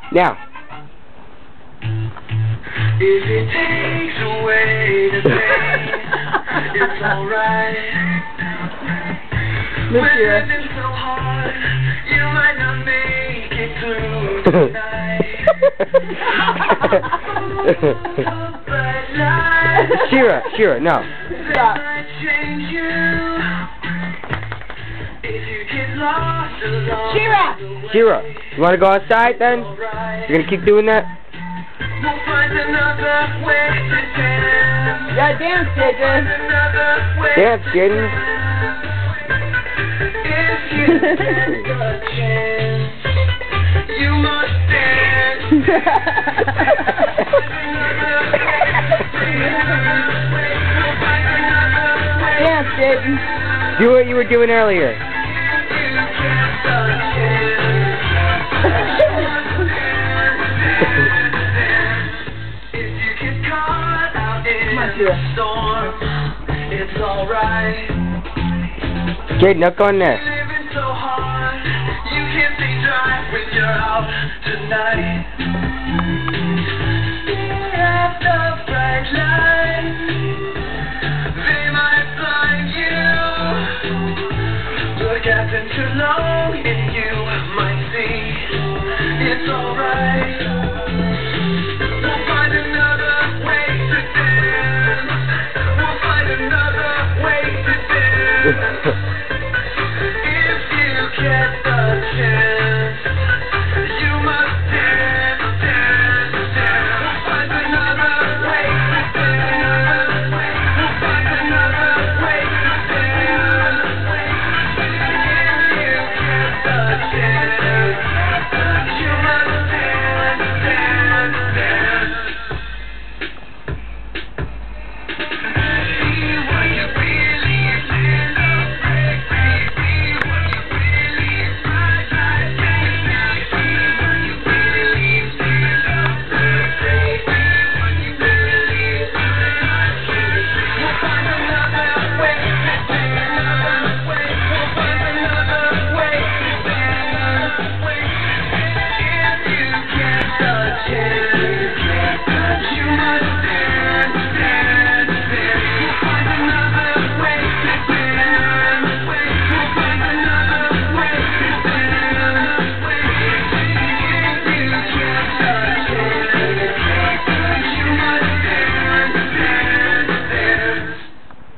Now. If it takes away the pain, it's alright. We're living so hard, you might not make it through tonight. Shira, no. Stop. Change you if you get lost along Shira, you want to go outside then? You're going to keep doing that? We'll find another way to dance. Yeah, dance, JJ. Dance, Jaden. If you get the chance, you must dance. Dance, Jaden. Do what you were doing earlier. Storm, it's alright. Jaden, not going there. Living so hard, you can't stay dry when you're out tonight. Stare at the bright lights, they might blind you. Look at them too long and you might see it's alright.